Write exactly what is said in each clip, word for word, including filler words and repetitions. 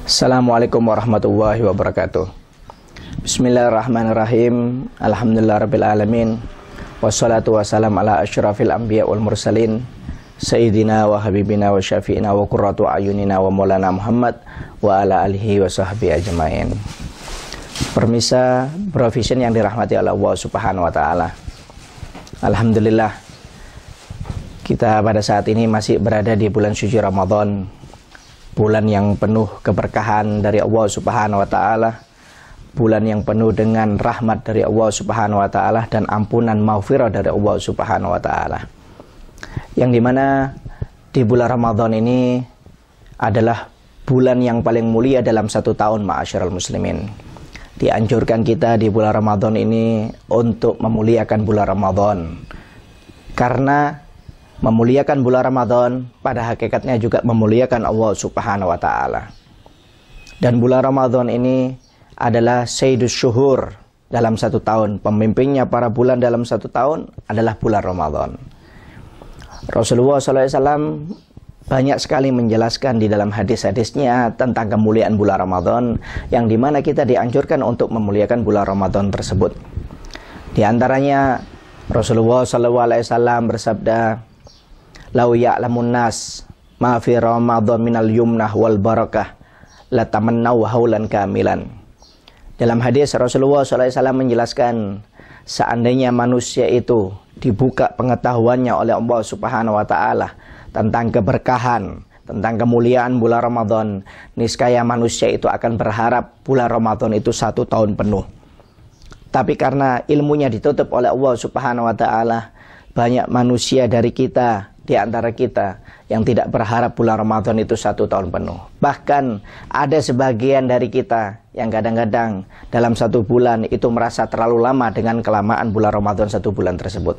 Assalamualaikum warahmatullahi wabarakatuh. Bismillahirrahmanirrahim. Alhamdulillahirrabbilalamin. Wassalatu wassalam ala asyrafil anbiya wal mursalin Sayyidina wa habibina wa syafi'ina wa qurratu ayunina wa maulana Muhammad wa ala alihi wa sahbihi ajma'in. Permisa Brovision yang dirahmati oleh Allah subhanahu wa ta'ala, alhamdulillah, kita pada saat ini masih berada di bulan suci Ramadan, bulan yang penuh keberkahan dari Allah subhanahu wa ta'ala, bulan yang penuh dengan rahmat dari Allah subhanahu wa ta'ala dan ampunan maghfirah dari Allah subhanahu wa ta'ala. Yang dimana di bulan Ramadan ini adalah bulan yang paling mulia dalam satu tahun, ma'asyiral muslimin. Dianjurkan kita di bulan Ramadan ini untuk memuliakan bulan Ramadan, karena memuliakan bulan Ramadan pada hakikatnya juga memuliakan Allah subhanahu wa ta'ala. Dan bulan Ramadan ini adalah sayyidus syuhur dalam satu tahun. Pemimpinnya para bulan dalam satu tahun adalah bulan Ramadan. Rasulullah shallallahu alaihi wasallam banyak sekali menjelaskan di dalam hadis-hadisnya tentang kemuliaan bulan Ramadan, yang dimana kita dianjurkan untuk memuliakan bulan Ramadan tersebut. Di antaranya Rasulullah shallallahu alaihi wasallam bersabda, "Lau ya'lamun nas ma fi Ramadan minal yumnah wal barakah latamannau haulan kamilan." Dalam hadis Rasulullah shallallahu alaihi wasallam menjelaskan, seandainya manusia itu dibuka pengetahuannya oleh Allah subhanahu wa ta'ala tentang keberkahan, tentang kemuliaan bulan Ramadan, niscaya manusia itu akan berharap bulan Ramadan itu satu tahun penuh. Tapi karena ilmunya ditutup oleh Allah subhanahu wa ta'ala, banyak manusia dari kita, di antara kita, yang tidak berharap bulan Ramadan itu satu tahun penuh. Bahkan ada sebagian dari kita yang kadang-kadang dalam satu bulan itu merasa terlalu lama dengan kelamaan bulan Ramadan satu bulan tersebut.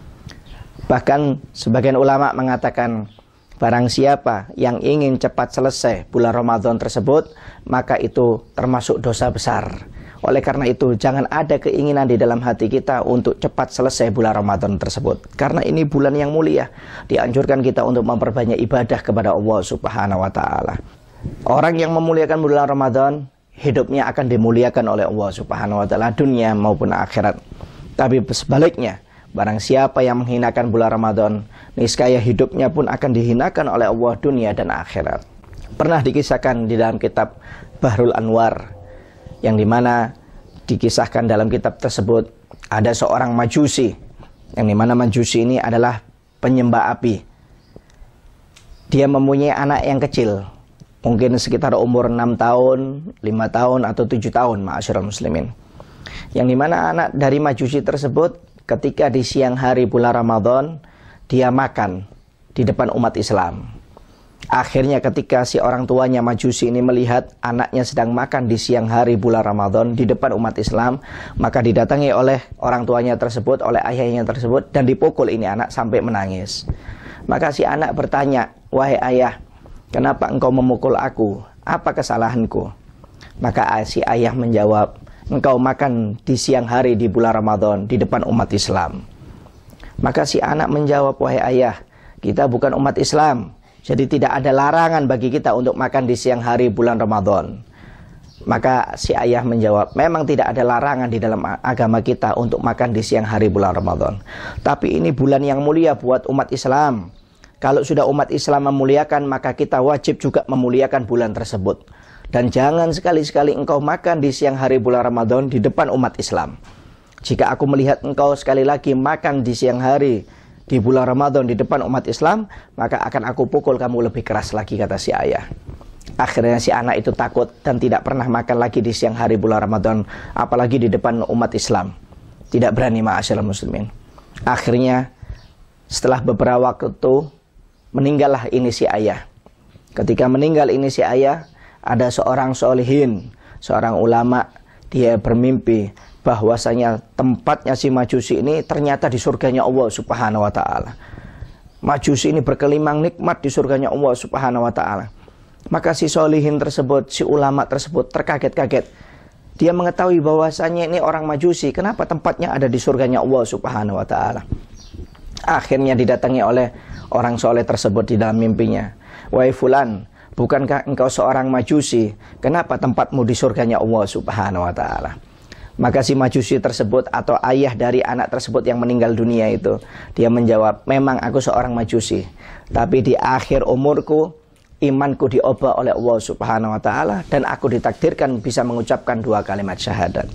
Bahkan sebagian ulama mengatakan, barang siapa yang ingin cepat selesai bulan Ramadan tersebut, maka itu termasuk dosa besar. Oleh karena itu, jangan ada keinginan di dalam hati kita untuk cepat selesai bulan Ramadan tersebut. Karena ini bulan yang mulia, dianjurkan kita untuk memperbanyak ibadah kepada Allah subhanahu wa ta'ala. Orang yang memuliakan bulan Ramadan, hidupnya akan dimuliakan oleh Allah subhanahu wa ta'ala, dunia maupun akhirat. Tapi sebaliknya, barang siapa yang menghinakan bulan Ramadan, niscaya hidupnya pun akan dihinakan oleh Allah dunia dan akhirat. Pernah dikisahkan di dalam kitab Bahrul Anwar, yang dimana dikisahkan dalam kitab tersebut ada seorang majusi, yang dimana majusi ini adalah penyembah api. Dia mempunyai anak yang kecil, mungkin sekitar umur enam tahun, lima tahun atau tujuh tahun, ma'asyiral muslimin. Yang dimana anak dari majusi tersebut ketika di siang hari bulan Ramadan, dia makan di depan umat Islam. Akhirnya ketika si orang tuanya majusi ini melihat anaknya sedang makan di siang hari bulan Ramadan di depan umat Islam, maka didatangi oleh orang tuanya tersebut, oleh ayahnya tersebut, dan dipukul ini anak sampai menangis. Maka si anak bertanya, "Wahai ayah, kenapa engkau memukul aku? Apa kesalahanku?" Maka si ayah menjawab, "Engkau makan di siang hari di bulan Ramadan di depan umat Islam." Maka si anak menjawab, "Wahai ayah, kita bukan umat Islam, jadi tidak ada larangan bagi kita untuk makan di siang hari bulan Ramadan." Maka si ayah menjawab, "Memang tidak ada larangan di dalam agama kita untuk makan di siang hari bulan Ramadan. Tapi ini bulan yang mulia buat umat Islam. Kalau sudah umat Islam memuliakan, maka kita wajib juga memuliakan bulan tersebut. Dan jangan sekali-sekali engkau makan di siang hari bulan Ramadan di depan umat Islam. Jika aku melihat engkau sekali lagi makan di siang hari di bulan Ramadan di depan umat Islam, maka akan aku pukul kamu lebih keras lagi," kata si ayah. Akhirnya si anak itu takut dan tidak pernah makan lagi di siang hari bulan Ramadan, apalagi di depan umat Islam. Tidak berani, ma'asyiral muslimin. Akhirnya setelah beberapa waktu meninggallah ini si ayah. Ketika meninggal ini si ayah, ada seorang solihin, seorang ulama, dia bermimpi bahwasanya tempatnya si majusi ini ternyata di surganya Allah subhanahu wa ta'ala. Majusi ini berkelimang nikmat di surganya Allah subhanahu wa ta'ala. Maka si solihin tersebut, si ulama tersebut terkaget-kaget. Dia mengetahui bahwasanya ini orang majusi, kenapa tempatnya ada di surganya Allah subhanahu wa ta'ala. Akhirnya didatangi oleh orang soleh tersebut di dalam mimpinya. "Wahai fulan, bukankah engkau seorang Majusi? Kenapa tempatmu di surganya Allah Subhanahu wa Ta'ala? Maka si Majusi tersebut atau ayah dari anak tersebut yang meninggal dunia itu, dia menjawab, memang aku seorang Majusi, tapi di akhir umurku imanku diubah oleh Allah Subhanahu wa Ta'ala dan aku ditakdirkan bisa mengucapkan dua kalimat syahadat.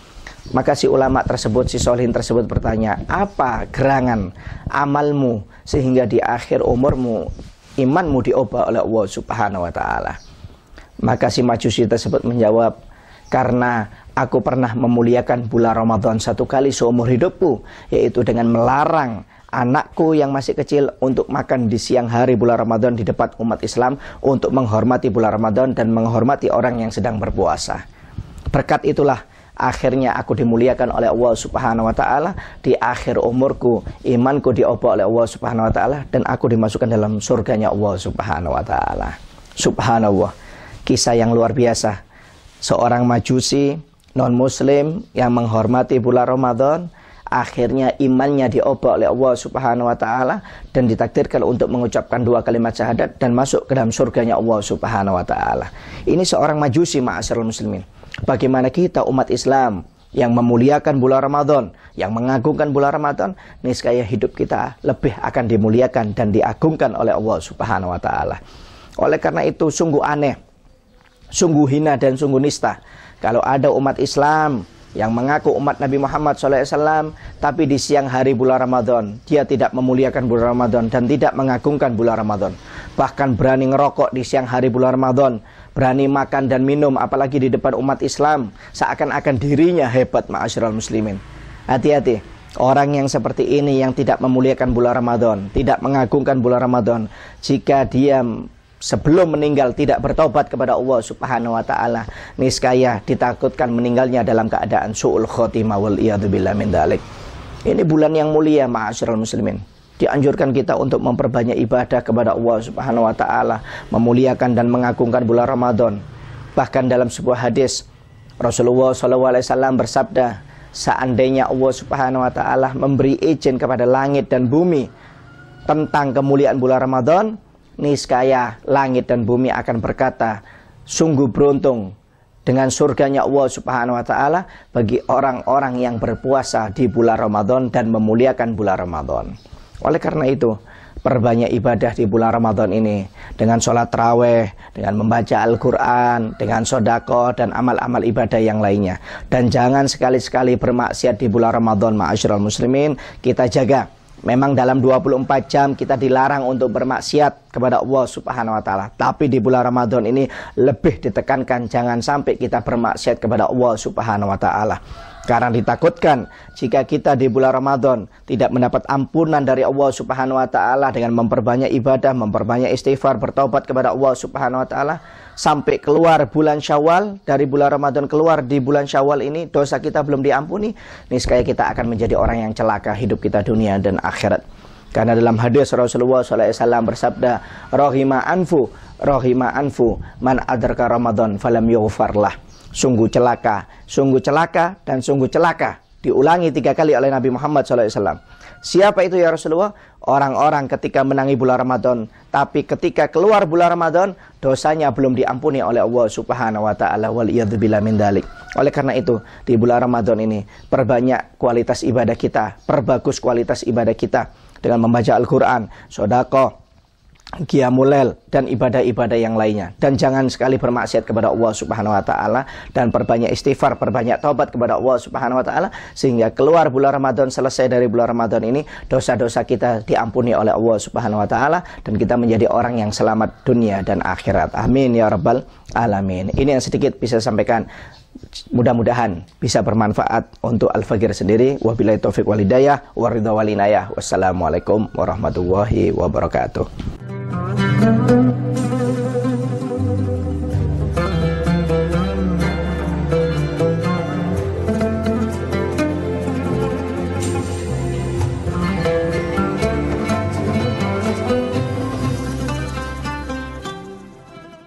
Maka si ulama tersebut, si solihin tersebut bertanya, apa gerangan amalmu sehingga di akhir umurmu imanmu diubah oleh Allah Subhanahu wa Ta'ala? Maka si Majusi tersebut menjawab, karena aku pernah memuliakan bulan Ramadan satu kali seumur hidupku, yaitu dengan melarang anakku yang masih kecil untuk makan di siang hari bulan Ramadan di depan umat Islam, untuk menghormati bulan Ramadan dan menghormati orang yang sedang berpuasa. Berkat itulah akhirnya aku dimuliakan oleh Allah Subhanahu wa Ta'ala. Di akhir umurku imanku diubah oleh Allah Subhanahu wa Ta'ala dan aku dimasukkan dalam surganya Allah Subhanahu wa Ta'ala. Subhanallah, kisah yang luar biasa. Seorang Majusi non muslim yang menghormati bulan Ramadan, akhirnya imannya diubah oleh Allah Subhanahu wa Ta'ala dan ditakdirkan untuk mengucapkan dua kalimat syahadat dan masuk ke dalam surganya Allah Subhanahu wa Ta'ala. Ini seorang Majusi, ma'asyiral muslimin. Bagaimana kita umat Islam yang memuliakan bulan Ramadan, yang mengagungkan bulan Ramadan, niscaya hidup kita lebih akan dimuliakan dan diagungkan oleh Allah Subhanahu wa Ta'ala. Oleh karena itu sungguh aneh, sungguh hina dan sungguh nista kalau ada umat Islam yang mengaku umat Nabi Muhammad shallallahu alaihi wasallam, tapi di siang hari bulan Ramadan dia tidak memuliakan bulan Ramadan dan tidak mengagungkan bulan Ramadan. Bahkan berani ngerokok di siang hari bulan Ramadan, berani makan dan minum apalagi di depan umat Islam, seakan-akan dirinya hebat, ma'asyiral muslimin. Hati-hati, orang yang seperti ini yang tidak memuliakan bulan Ramadan, tidak mengagungkan bulan Ramadan, jika dia sebelum meninggal tidak bertobat kepada Allah Subhanahu wa Ta'ala, niscaya ditakutkan meninggalnya dalam keadaan su'ul khotimah wal iyadzubillah min dzalik. Ini bulan yang mulia, ma'asyiral muslimin. Dianjurkan kita untuk memperbanyak ibadah kepada Allah Subhanahu wa Ta'ala, memuliakan dan mengagungkan bulan Ramadan. Bahkan dalam sebuah hadis Rasulullah shallallahu alaihi wasallam bersabda, seandainya Allah Subhanahu wa Ta'ala memberi izin kepada langit dan bumi tentang kemuliaan bulan Ramadan, niscaya langit dan bumi akan berkata, sungguh beruntung dengan surganya Allah Subhanahu wa Ta'ala bagi orang-orang yang berpuasa di bulan Ramadan dan memuliakan bulan Ramadan. Oleh karena itu, perbanyak ibadah di bulan Ramadan ini dengan sholat tarawih, dengan membaca Al-Quran, dengan sodako dan amal-amal ibadah yang lainnya. Dan jangan sekali-sekali bermaksiat di bulan Ramadan, ma'asyiral muslimin. Kita jaga. Memang dalam dua puluh empat jam kita dilarang untuk bermaksiat kepada Allah Subhanahu wa Ta'ala. Tapi di bulan Ramadan ini lebih ditekankan jangan sampai kita bermaksiat kepada Allah Subhanahu wa Ta'ala. Karena ditakutkan jika kita di bulan Ramadan tidak mendapat ampunan dari Allah Subhanahu wa Ta'ala dengan memperbanyak ibadah, memperbanyak istighfar, bertobat kepada Allah Subhanahu wa Ta'ala, sampai keluar bulan Syawal, dari bulan Ramadan keluar di bulan Syawal ini dosa kita belum diampuni, niscaya kita akan menjadi orang yang celaka hidup kita dunia dan akhirat. Karena dalam hadis Rasulullah shallallahu alaihi wasallam bersabda, rahima anfu rahima anfu man adraka Ramadan falam yughfarlah. Sungguh celaka, sungguh celaka, dan sungguh celaka. Diulangi tiga kali oleh Nabi Muhammad shallallahu alaihi wasallam. Siapa itu ya Rasulullah? Orang-orang ketika menangi bulan Ramadan, tapi ketika keluar bulan Ramadan, dosanya belum diampuni oleh Allah Subhanahu wa Ta'ala wal iyadzubillah min dzalik. Oleh karena itu, di bulan Ramadan ini, perbanyak kualitas ibadah kita, perbagus kualitas ibadah kita dengan membaca Al-Quran, sedekah, qiyamul lail dan ibadah-ibadah yang lainnya. Dan jangan sekali bermaksiat kepada Allah Subhanahu wa Ta'ala, dan perbanyak istighfar, perbanyak taubat kepada Allah Subhanahu wa Ta'ala, sehingga keluar bulan Ramadan, selesai dari bulan Ramadan ini dosa-dosa kita diampuni oleh Allah Subhanahu wa Ta'ala dan kita menjadi orang yang selamat dunia dan akhirat. Amin ya rabbal alamin. Ini yang sedikit bisa sampaikan. Mudah-mudahan bisa bermanfaat untuk Al-Faqir sendiri. Wabillahi taufiq wal hidayah, waridha wal inayah. Wassalamualaikum warahmatullahi wabarakatuh.